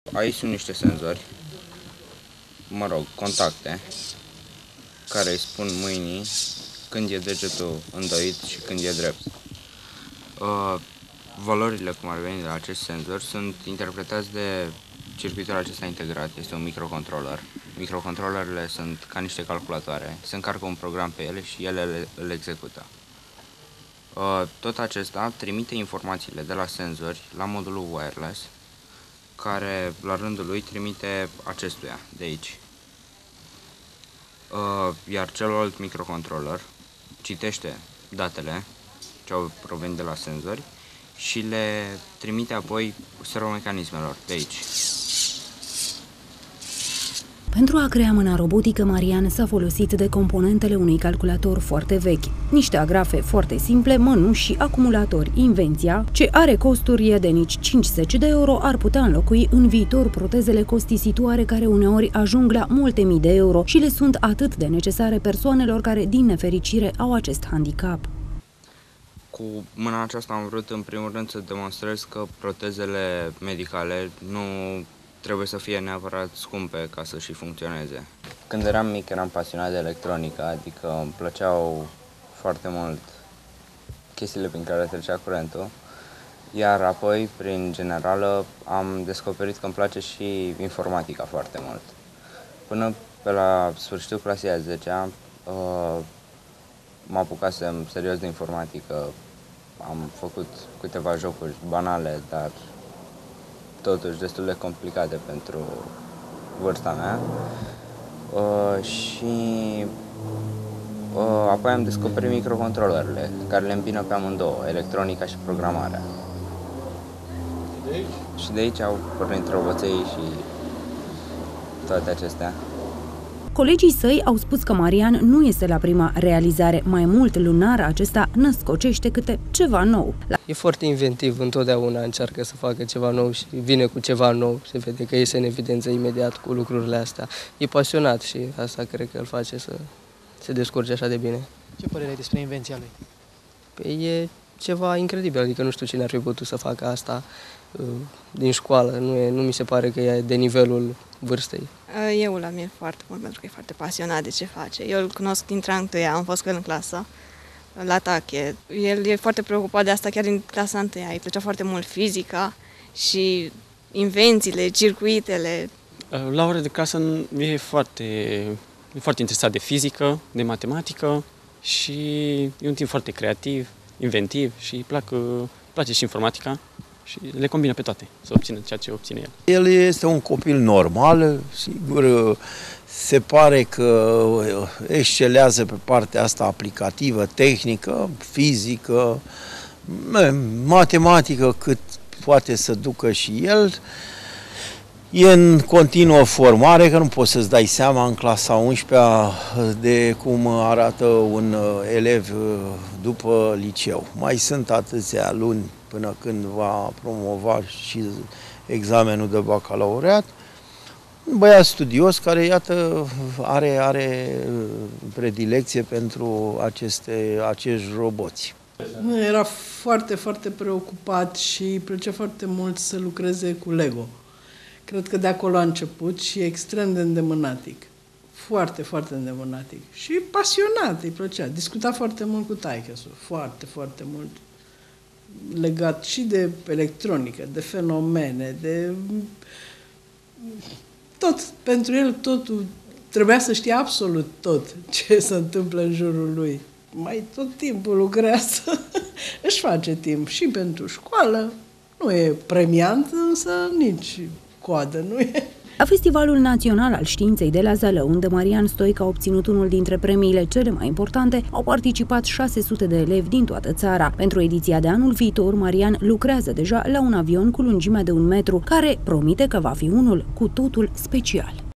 Aici sunt niște senzori, contacte, care îi spun mâinii când e degetul îndoit și când e drept. Valorile, cum ar veni, de la acest senzor sunt interpretați de circuitul acesta integrat, este un microcontroller. Microcontrollerele sunt ca niște calculatoare, se încarcă un program pe ele și ele îl execută. Tot acesta trimite informațiile de la senzori la modulul wireless, care la rândul lui trimite acestuia de aici. Iar celălalt microcontroller citește datele ce au provenit de la senzori și le trimite apoi servomecanismelor de aici. Pentru a crea mâna robotică, Marian s-a folosit de componentele unui calculator foarte vechi, niște agrafe foarte simple, mănuși și acumulatori. Invenția, ce are costuri de nici 50 de euro, ar putea înlocui în viitor protezele costisitoare care uneori ajung la multe mii de euro și le sunt atât de necesare persoanelor care, din nefericire, au acest handicap. Cu mâna aceasta am vrut în primul rând să demonstrez că protezele medicale nu trebuie să fie neapărat scumpe ca să și funcționeze. Când eram mic eram pasionat de electronică, adică îmi plăceau foarte mult chestiile prin care trecea curentul, iar apoi, prin generală, am descoperit că îmi place și informatica foarte mult. Până pe la sfârșitul clasei a 10-a, mă apucasem serios de informatică. Am făcut câteva jocuri banale, dar totuși destul de complicate pentru vârsta mea. Apoi am descoperit microcontrollerele, care le îmbină pe amândouă, electronica și programarea. Și de aici au pornit roboței și toate acestea. Colegii săi au spus că Marian nu este la prima realizare. Mai mult, lunar acesta născocește câte ceva nou. E foarte inventiv, întotdeauna încearcă să facă ceva nou și vine cu ceva nou. Se vede că iese în evidență imediat cu lucrurile astea. E pasionat și asta cred că îl face să se descurce așa de bine. Ce părere ai despre invenția lui? Păi e ceva incredibil, adică nu știu cine ar fi putut să facă asta din școală. Nu mi se pare că e de nivelul vârstei. Eu îl admir foarte mult pentru că e foarte pasionat de ce face. Eu îl cunosc dintre a întâia, am fost cu el în clasă, la tache. El e foarte preocupat de asta chiar din clasa întâia. Îi plăcea foarte mult fizica și invențiile, circuitele. La ora de clasă e foarte interesat de fizică, de matematică și e un timp foarte creativ, inventiv și place și informatica. Și le combină pe toate, să obțină ceea ce obține el. El este un copil normal, sigur, se pare că excelează pe partea asta aplicativă, tehnică, fizică, matematică, cât poate să ducă și el. E în continuă formare, că nu poți să-ți dai seama în clasa 11-a de cum arată un elev după liceu. Mai sunt atâția luni până când va promova și examenul de bacalaureat. Un băiat studios care, iată, are predilecție pentru acești roboți. Era foarte, foarte preocupat și îi plăcea foarte mult să lucreze cu Lego. Cred că de acolo a început și e extrem de îndemânatic. Foarte, foarte îndemânatic. Și pasionat, îi plăcea. Discuta foarte mult cu taică-sul. Foarte, foarte mult. Legat și de electronică, de fenomene, de tot. Pentru el totul trebuia să știe absolut tot ce se întâmplă în jurul lui. Mai tot timpul lucrează. Își face timp și pentru școală. Nu e premiant, însă nici coadă, nu e? La Festivalul Național al Științei de la Zalău, unde Marian Stoica a obținut unul dintre premiile cele mai importante, au participat 600 de elevi din toată țara. Pentru ediția de anul viitor, Marian lucrează deja la un avion cu lungimea de 1 metru, care promite că va fi unul cu totul special.